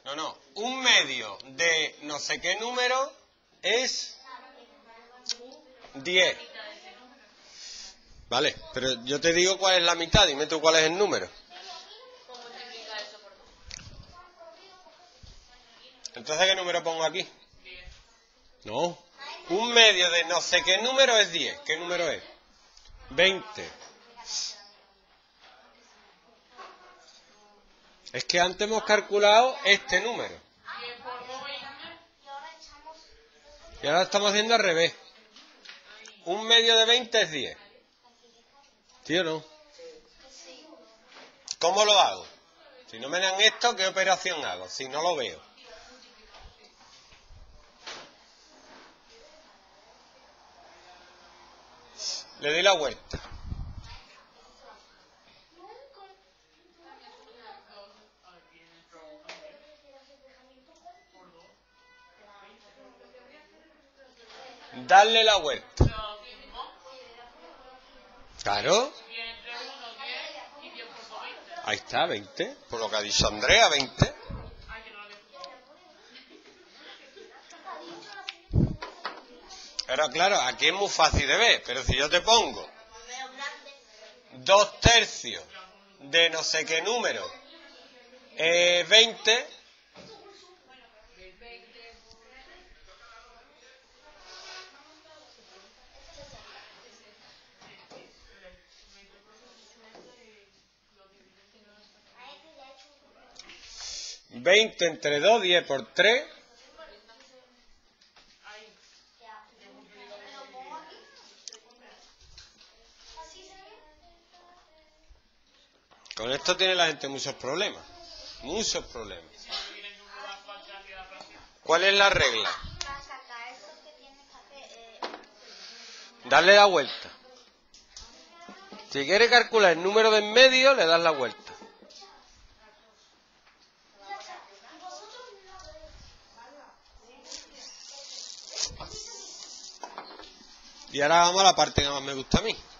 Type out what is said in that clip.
No. Un medio de no sé qué número es 10. Vale, pero yo te digo cuál es la mitad, dime tú cuál es el número. Entonces, ¿qué número pongo aquí? No. Un medio de no sé qué número es 10. ¿Qué número es? 20. Es que antes hemos calculado este número. Y ahora estamos haciendo al revés. Un medio de 20 es 10. ¿Sí o no? ¿Cómo lo hago? Si no me dan esto, ¿qué operación hago? Si no lo veo. Le doy la vuelta. Darle la vuelta. Claro. Ahí está, 20. Por lo que ha dicho Andrea, 20. Pero claro, aquí es muy fácil de ver. Pero si yo te pongo 2/3 de no sé qué número, 20. ¿20 entre 2, 10 por 3? Con esto tiene la gente muchos problemas. Muchos problemas. ¿Cuál es la regla? Darle la vuelta. Si quieres calcular el número de en medio, le das la vuelta. Y ahora vamos a la parte que más me gusta a mí.